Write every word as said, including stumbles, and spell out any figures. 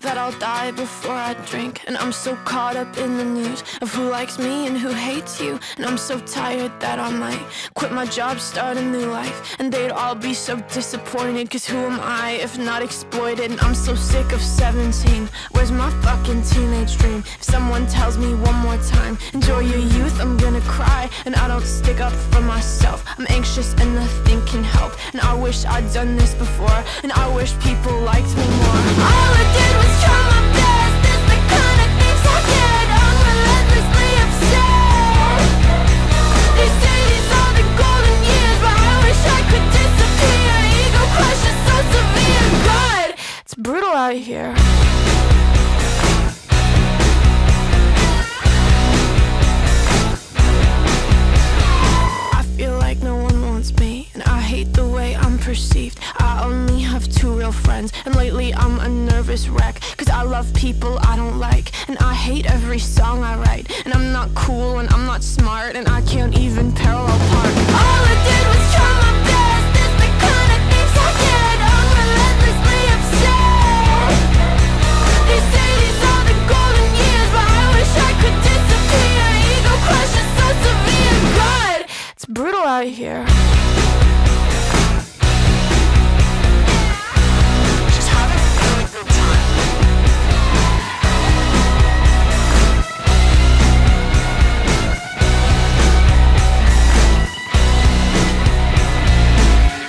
that I'll die before I drink. And I'm so caught up in the news of who likes me and who hates you. And I'm so tired that I might quit my job, start a new life. And they'd all be so disappointed, cause who am I if not exploited? And I'm so sick of seventeen. Where's my fucking teenage dream? If someone tells me one more time, enjoy your youth, I'm gonna cry. And I don't stick up for myself, I'm anxious and nothing can help. And I wish I'd done this before, and I wish people liked me more. All I did was try my best, it's the kind of things I get. I'm relentlessly upset. They say these are the golden years, but I wish I could disappear. Ego crush is so severe. God, it's brutal out here. The way I'm perceived, I only have two real friends, and lately I'm a nervous wreck, cause I love people I don't like, and I hate every song I write, and I'm not cool and I'm not smart, and I can't even parallel park. All I did was try my best, it's the kind of things I get. I'm relentlessly upset. They say these are the golden years, but I wish I could disappear. Ego crush is so severe. God, it's brutal out here.